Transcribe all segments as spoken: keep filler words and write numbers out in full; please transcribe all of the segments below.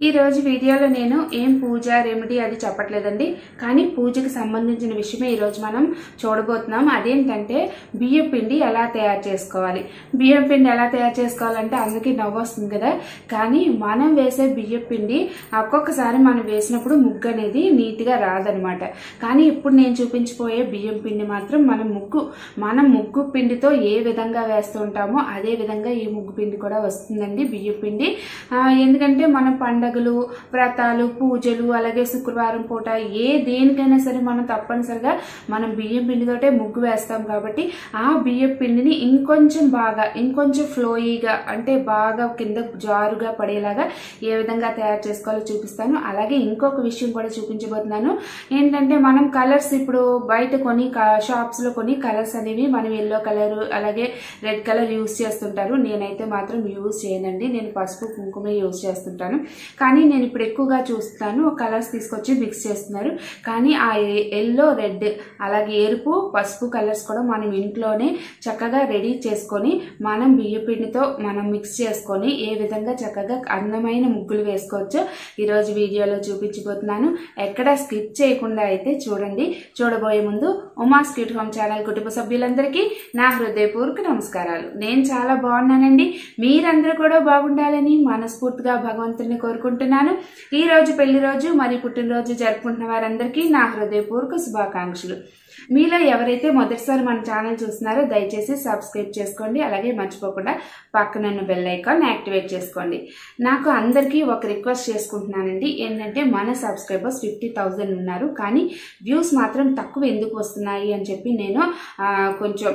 ఈ రోజు వీడియోలో నేను ఏం పూజ రెమెడీ అది చెప్పట్లేదండి, కానీ పూజకి సంబంధించిన విషయమే ఈ రోజు మనం చూడబోతున్నాం. అదేంటంటే బియ్యం పిండి ఎలా తయారు చేసుకోవాలి. బియ్యం పిండి ఎలా తయారు చేసుకోవాలంటే అందరికీ నవ్వు వస్తుంది కదా, కానీ మనం వేసే బియ్యం పిండి ఒక్కొక్కసారి మనం వేసినప్పుడు ముగ్గు అనేది నీట్ గా రాదనమాట. కానీ ఇప్పుడు నేను చూపించబోయే బియ్యం పిండి మాత్రం మనం ముగ్గు మనం ముగ్గు పిండితో ఏ విధంగా వేస్తూ ఉంటామో అదే విధంగా ఈ ముగ్గు పిండి కూడా వస్తుందండి. బియ్యం పిండి ఎందుకంటే మనం పండగలు, వ్రతాలు, పూజలు, అలాగే శుక్రవారం పూట ఏ దేనికైనా సరే మనం తప్పనిసరిగా మనం బియ్యం పిండితోటే ముగ్గు వేస్తాం. కాబట్టి ఆ బియ్యం పిండిని ఇంకొంచెం బాగా ఇంకొంచెం ఫ్లోయీగా అంటే బాగా కింద జారుగా పడేలాగా ఏ విధంగా తయారు చేసుకోవాలో చూపిస్తాను. అలాగే ఇంకొక విషయం కూడా చూపించబోతున్నాను. ఏంటంటే మనం కలర్స్ ఇప్పుడు బయట కొని షాప్స్ లో కొన్ని కలర్స్ అనేవి మనం ఎల్లో కలర్ అలాగే రెడ్ కలర్ యూజ్ చేస్తుంటారు. నేనైతే మాత్రం యూజ్ చేయనండి, నేను పసుపు కుంకుమ యూజ్ చేస్తుంటాను. కానీ నేను ఇప్పుడు ఎక్కువగా చూస్తాను కలర్స్ తీసుకొచ్చి మిక్స్ చేస్తున్నారు. కానీ ఆ ఎల్లో, రెడ్ అలాగే ఎరుపు, పసుపు కలర్స్ కూడా మనం ఇంట్లోనే చక్కగా రెడీ చేసుకొని మనం బియ్య పిండితో మనం మిక్స్ చేసుకొని ఏ విధంగా చక్కగా అందమైన ముగ్గులు వేసుకోవచ్చో ఈరోజు వీడియోలో చూపించబోతున్నాను. ఎక్కడ స్కిప్ చేయకుండా అయితే చూడండి. చూడబోయే ముందు ఉమాస్ క్యూట్ హోమ్ ఛానల్ కుటుంబ సభ్యులందరికీ నా హృదయపూర్వక నమస్కారాలు. నేను చాలా బాగున్నానండి, మీరందరూ కూడా బాగుండాలని మనస్ఫూర్తిగా భగవంతుని కోరుకుంటున్నాను. ఈ రోజు పెళ్లి రోజు మరియు పుట్టినరోజు జరుపుకుంటున్న వారందరికీ నా హృదయపూర్వక శుభాకాంక్షలు. మీలో ఎవరైతే మొదటిసారి మన ఛానల్ చూస్తున్నారో దయచేసి సబ్స్క్రైబ్ చేసుకోండి. అలాగే మర్చిపోకుండా పక్కన ఉన్న బెల్ ఐకాన్ యాక్టివేట్ చేసుకోండి. నాకు అందరికీ ఒక రిక్వెస్ట్ చేసుకుంటున్నానండి, ఏంటంటే మన సబ్స్క్రైబర్స్ ఫిఫ్టీ థౌజండ్ ఉన్నారు, కానీ వ్యూస్ మాత్రం తక్కువ ఎందుకు వస్తున్నాయి అని చెప్పి నేను కొంచెం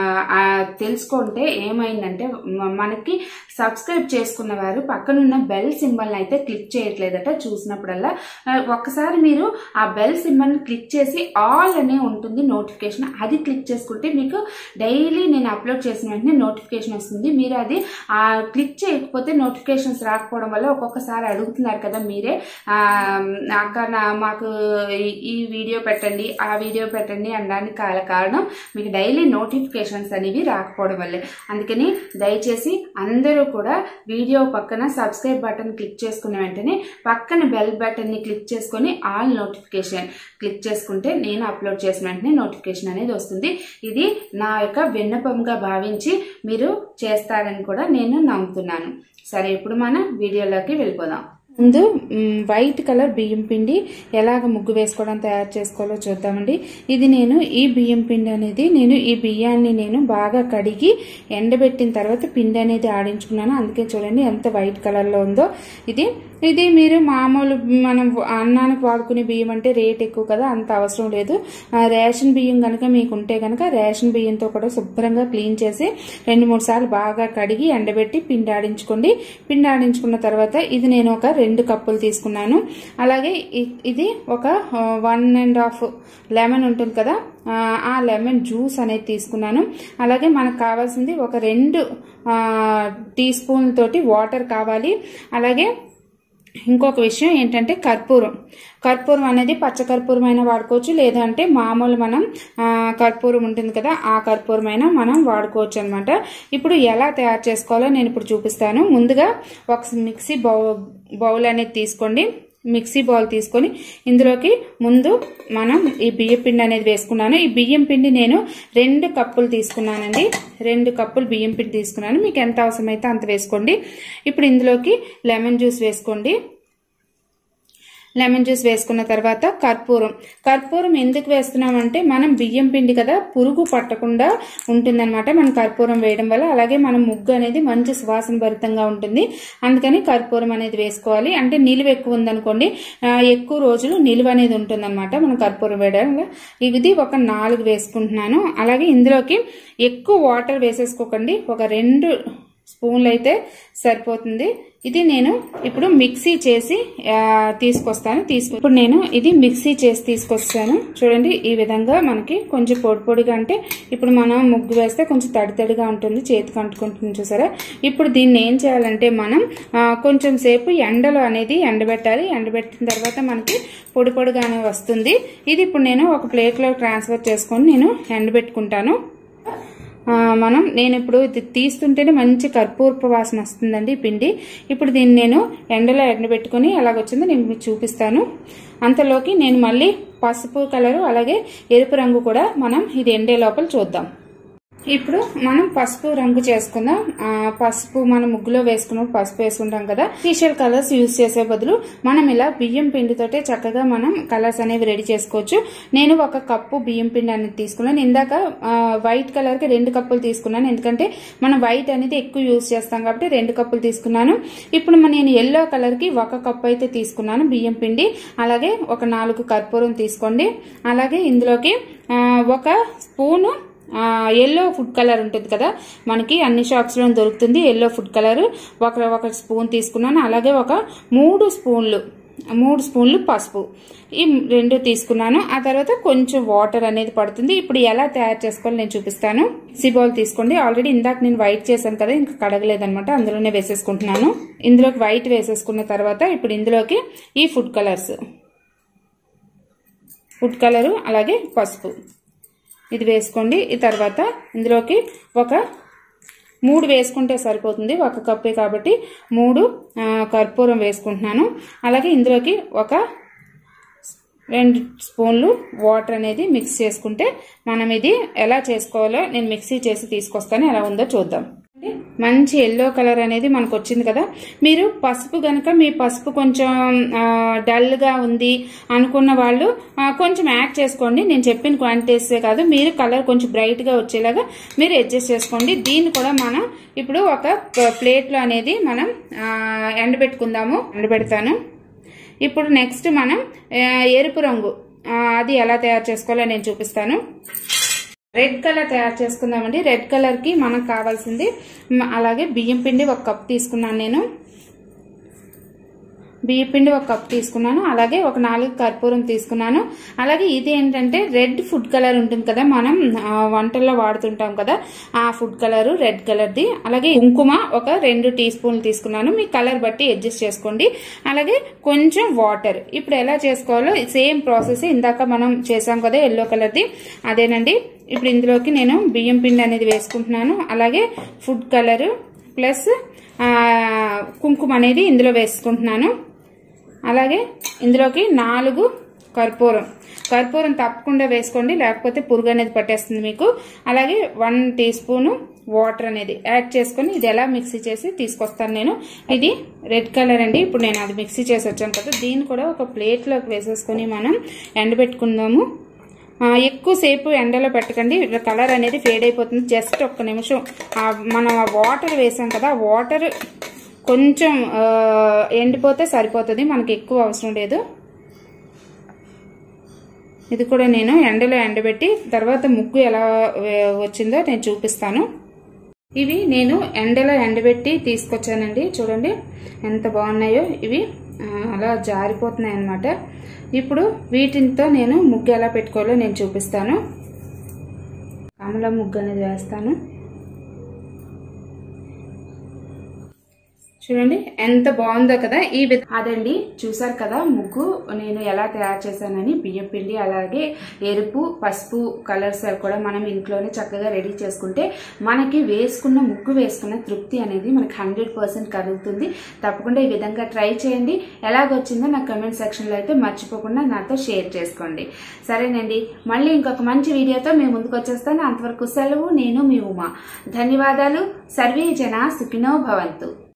తెలుసుకుంటే ఏమైందంటే మనకి సబ్స్క్రైబ్ చేసుకున్న వారు పక్కనున్న బెల్ సింబల్ అయితే క్లిక్ చేయట్లేదట. చూసినప్పుడల్లా ఒక్కసారి మీరు ఆ బెల్ సింబల్ క్లిక్ చేసి ఆల్ అనే ఉంటుంది నోటిఫికేషన్, అది క్లిక్ చేసుకుంటే మీకు డైలీ నేను అప్లోడ్ చేసిన వెంటనే నోటిఫికేషన్ వస్తుంది. మీరు అది ఆ క్లిక్ చేయకపోతే నోటిఫికేషన్స్ రాకపోవడం వల్ల ఒక్కొక్కసారి అడుగుతున్నారు కదా మీరే, అక్క మాకు ఈ వీడియో పెట్టండి ఆ వీడియో పెట్టండి అనడానికి కారణం మీకు డైలీ నోటిఫికేషన్స్ అనేవి రాకపోవడం వల్లే. అందుకని దయచేసి అందరూ కూడా వీడియో పక్కన సబ్స్క్రైబ్ బటన్ క్లిక్ చేసుకున్న వెంటనే పక్కన బెల్ బటన్ ని క్లిక్ చేసుకుని ఆల్ నోటిఫికేషన్ క్లిక్ చేసుకుంటే నేను అప్లోడ్ చేసిన వెంటనే నోటిఫికేషన్ అనేది వస్తుంది. ఇది నా యొక్క విన్నపంగా భావించి మీరు చేస్తారని కూడా నేను నమ్ముతున్నాను. సరే, ఇప్పుడు మనం వీడియోలోకి వెళ్ళిపోదాం. ముందు వైట్ కలర్ బియ్యం పిండి ఎలాగ ముగ్గు వేసుకోవడం తయారు చేసుకోవాలో చూద్దామండి. ఇది నేను ఈ బియ్యం పిండి అనేది నేను ఈ బియ్యాన్ని నేను బాగా కడిగి ఎండబెట్టిన తర్వాత పిండి అనేది ఆడించుకున్నాను. అందుకే చూడండి ఎంత వైట్ కలర్ లో ఉందో. ఇది ఇది మీరు మామూలు మనం అన్నానికి వాడుకునే బియ్యం అంటే రేట్ ఎక్కువ కదా, అంత అవసరం లేదు. రేషన్ బియ్యం కనుక మీకు ఉంటే కనుక రేషన్ బియ్యంతో కూడా శుభ్రంగా క్లీన్ చేసి రెండు మూడు సార్లు బాగా కడిగి ఎండబెట్టి పిండి ఆడించుకోండి. పిండి ఆడించుకున్న తర్వాత ఇది నేను ఒక రెండు కప్పులు తీసుకున్నాను. అలాగే ఇది ఒక వన్ అండ్ హాఫ్ లెమన్ ఉంటుంది కదా, ఆ లెమన్ జ్యూస్ అనేది తీసుకున్నాను. అలాగే మనకు కావాల్సింది ఒక రెండు టీ స్పూన్ తోటి వాటర్ కావాలి. అలాగే ఇంకొక విషయం ఏంటంటే కర్పూరం. కర్పూరం అనేది పచ్చ కర్పూరం అయినా వాడుకోవచ్చు, లేదంటే మామూలు మనం కర్పూరం ఉంటుంది కదా ఆ కర్పూరం అయినా మనం వాడుకోవచ్చు అనమాట. ఇప్పుడు ఎలా తయారు చేసుకోవాలో నేను ఇప్పుడు చూపిస్తాను. ముందుగా ఒక మిక్సీ బౌల్ బౌల్ అనేది తీసుకోండి. మిక్సీ బౌల్ తీసుకొని ఇందులోకి ముందు మనం ఈ బియ్యం పిండి అనేది వేసుకున్నాను. ఈ బియ్యం పిండి నేను రెండు కప్పులు తీసుకున్నానండి. రెండు కప్పులు బియ్యం పిండి తీసుకున్నాను. మీకు ఎంత అవసరమైతే అంత వేసుకోండి. ఇప్పుడు ఇందులోకి లెమన్ జ్యూస్ వేసుకోండి. లెమన్ జ్యూస్ వేసుకున్న తర్వాత కర్పూరం. కర్పూరం ఎందుకు వేస్తున్నామంటే మనం బియ్యం పిండి కదా, పురుగు పట్టకుండా ఉంటుందన్నమాట మనం కర్పూరం వేయడం వల్ల. అలాగే మనం ముగ్గు అనేది మంచి సువాసన భరితంగా ఉంటుంది, అందుకని కర్పూరం అనేది వేసుకోవాలి. అంటే నిలువ ఎక్కువ ఉందనుకోండి, ఎక్కువ రోజులు నిలువ అనేది ఉంటుందన్నమాట మనం కర్పూరం వేయడం. ఇది ఒక నాలుగు వేసుకుంటున్నాను. అలాగే ఇందులోకి ఎక్కువ వాటర్ వేసేసుకోకండి, ఒక రెండు స్పూన్లు అయితే సరిపోతుంది. ఇది నేను ఇప్పుడు మిక్సీ చేసి తీసుకొస్తాను. తీసుకు ఇప్పుడు నేను ఇది మిక్సీ చేసి తీసుకొస్తాను. చూడండి ఈ విధంగా మనకి కొంచెం పొడి పొడిగా, అంటే ఇప్పుడు మనం ముగ్గు వేస్తే కొంచెం తడి తడిగా ఉంటుంది, చేతికి అంటుకుంటుంది చూసారా. ఇప్పుడు దీన్ని ఏం చేయాలంటే మనం కొంచెం సేపు ఎండలో అనేది ఎండబెట్టాలి. ఎండబెట్టిన తర్వాత మనకి పొడి పొడిగానే వస్తుంది. ఇది ఇప్పుడు నేను ఒక ప్లేట్లో ట్రాన్స్ఫర్ చేసుకొని నేను ఎండబెట్టుకుంటాను. మనం నేను ఇప్పుడు ఇది తీస్తుంటేనే మంచి కర్పూరపు వాసన వస్తుందండి పిండి. ఇప్పుడు దీన్ని నేను ఎండలో ఎండబెట్టుకుని ఎలాగొచ్చిందో నేను మీకు చూపిస్తాను. అంతలోకి నేను మళ్ళీ పసుపు కలరు అలాగే ఎరుపు రంగు కూడా మనం ఇది ఎండే లోపల చూద్దాం. ఇప్పుడు మనం పసుపు రంగు చేసుకుందాం. పసుపు మనం ముగ్గులో వేసుకున్నప్పుడు పసుపు వేసుకుంటాం కదా, ఆర్టిఫిషియల్ కలర్స్ యూజ్ చేసే బదులు మనం ఇలా బియ్యం పిండితోటే చక్కగా మనం కలర్స్ అనేవి రెడీ చేసుకోవచ్చు. నేను ఒక కప్పు బియ్యం పిండి అనేది తీసుకున్నాను. ఇందాక వైట్ కలర్ కి రెండు కప్పులు తీసుకున్నాను, ఎందుకంటే మనం వైట్ అనేది ఎక్కువ యూజ్ చేస్తాం కాబట్టి రెండు కప్పులు తీసుకున్నాను. ఇప్పుడు నేను ఎల్లో కలర్ కి ఒక కప్పు అయితే తీసుకున్నాను బియ్యం పిండి. అలాగే ఒక నాలుగు కర్పూరం తీసుకోండి. అలాగే ఇందులోకి ఒక స్పూను ఎల్లో ఫుడ్ కలర్ ఉంటుంది కదా, మనకి అన్ని షాప్స్ లో దొరుకుతుంది ఎల్లో ఫుడ్ కలర్, ఒక ఒక స్పూన్ తీసుకున్నాను. అలాగే ఒక మూడు స్పూన్లు మూడు స్పూన్లు పసుపు, ఈ రెండు తీసుకున్నాను. ఆ తర్వాత కొంచెం వాటర్ అనేది పడుతుంది. ఇప్పుడు ఎలా తయారు చేసుకోవాలి నేను చూపిస్తాను. మిక్సీ బౌల్ తీసుకోండి. ఆల్రెడీ ఇందాక నేను వైట్ చేశాను కదా, ఇంకా కడగలేదనమాట, అందులోనే వేసేసుకుంటున్నాను. ఇందులోకి వైట్ వేసేసుకున్న తర్వాత ఇప్పుడు ఇందులోకి ఈ ఫుడ్ కలర్స్ ఫుడ్ కలరు అలాగే పసుపు ఇది వేసుకోండి. ఈ తర్వాత ఇందులోకి ఒక మూడు వేసుకుంటే సరిపోతుంది, ఒక కప్పే కాబట్టి మూడు కర్పూరం వేసుకుంటున్నాను. అలాగే ఇందులోకి ఒక రెండు స్పూన్లు వాటర్ అనేది మిక్స్ చేసుకుంటే మనం ఇది ఎలా చేసుకోవాలో నేను మిక్సీ చేసి తీసుకొస్తాను. ఎలా ఉందో చూద్దాం. మంచి ఎల్లో కలర్ అనేది మనకు వచ్చింది కదా. మీరు పసుపు గనక మీ పసుపు కొంచెం డల్ గా ఉంది అనుకున్న వాళ్ళు కొంచెం యాడ్ చేసుకోండి. నేను చెప్పిన క్వాంటిటీస్ కాదు, మీరు కలర్ కొంచెం బ్రైట్ గా వచ్చేలాగా మీరు అడ్జస్ట్ చేసుకోండి. దీన్ని కూడా మనం ఇప్పుడు ఒక ప్లేట్ లో అనేది మనం ఎండబెట్టుకుందాము. ఎండబెడతాను. ఇప్పుడు నెక్స్ట్ మనం ఎరుపు రంగు అది ఎలా తయారు చేసుకోవాలో నేను చూపిస్తాను. రెడ్ కలర్ తయారు చేసుకుందామండి. రెడ్ కలర్ కి మనకు కావాల్సింది అలాగే బియ్యం పిండి ఒక కప్ తీసుకున్నాను. నేను బియ్యం పిండి ఒక కప్ తీసుకున్నాను. అలాగే ఒక నాలుగు కర్పూరం తీసుకున్నాను. అలాగే ఇది ఏంటంటే రెడ్ ఫుడ్ కలర్ ఉంటుంది కదా, మనం వంటల్లో వాడుతుంటాం కదా, ఆ ఫుడ్ కలర్ రెడ్ కలర్ది. అలాగే కుంకుమ ఒక రెండు టీ స్పూన్లు తీసుకున్నాను. మీ కలర్ బట్టి అడ్జస్ట్ చేసుకోండి. అలాగే కొంచెం వాటర్. ఇప్పుడు ఎలా చేసుకోవాలో సేమ్ ప్రాసెస్ ఇందాక మనం చేసాం కదా ఎల్లో కలర్ది, అదేనండి. ఇప్పుడు ఇందులోకి నేను బియ్యం పిండి అనేది వేసుకుంటున్నాను. అలాగే ఫుడ్ కలర్ ప్లస్ కుంకుమ అనేది ఇందులో వేసుకుంటున్నాను. అలాగే ఇందులోకి నాలుగు కర్పూరం కర్పూరం తప్పకుండా వేసుకోండి, లేకపోతే పురుగు అనేది పట్టేస్తుంది మీకు. అలాగే వన్ టీ స్పూను వాటర్ అనేది యాడ్ చేసుకుని ఇది ఎలా మిక్సీ చేసి తీసుకొస్తాను నేను. ఇది రెడ్ కలర్ అండి. ఇప్పుడు నేను అది మిక్సీ చేసి వచ్చాను కదా, దీన్ని కూడా ఒక ప్లేట్లోకి వేసేసుకుని మనం ఎండబెట్టుకుందాము. ఎక్కువసేపు ఎండలో పెట్టకండి, కలర్ అనేది ఫేడ్ అయిపోతుంది. జస్ట్ ఒక్క నిమిషం మనం వాటర్ వేసాం కదా, వాటర్ కొంచెం ఎండిపోతే సరిపోతుంది, మనకి ఎక్కువ అవసరం లేదు. ఇది కూడా నేను ఎండలో ఎండబెట్టి తర్వాత ముగ్గు ఎలా వచ్చిందో నేను చూపిస్తాను. ఇవి నేను ఎండలో ఎండబెట్టి తీసుకొచ్చానండి. చూడండి ఎంత బాగున్నాయో, ఇవి అలా జారిపోతున్నాయి అన్నమాట. ఇప్పుడు వీటితో నేను ముగ్గు ఎలా పెట్టుకోవాలో నేను చూపిస్తాను. కమల ముగ్గు అనేది వేస్తాను. చూడండి ఎంత బాగుందో కదా. ఈ అదండి, చూసారు కదా ముగ్గు నేను ఎలా తయారు చేశానని. బియ్యం పిండి అలాగే ఎరుపు పసుపు కలర్స్ కూడా మనం ఇంట్లోనే చక్కగా రెడీ చేసుకుంటే మనకి వేసుకున్న ముగ్గు వేసుకున్న తృప్తి అనేది మనకి హండ్రెడ్ పర్సెంట్ కలుగుతుంది. తప్పకుండా ఈ విధంగా ట్రై చేయండి. ఎలాగొచ్చిందో నా కమెంట్ సెక్షన్ లో అయితే మర్చిపోకుండా నాతో షేర్ చేసుకోండి. సరేనండి, మళ్ళీ ఇంకొక మంచి వీడియోతో మేము ముందుకు వచ్చేస్తాను. అంతవరకు సెలవు. నేను మీ ఉమా. ధన్యవాదాలు. సర్వే జన సుఖినో భవంతు.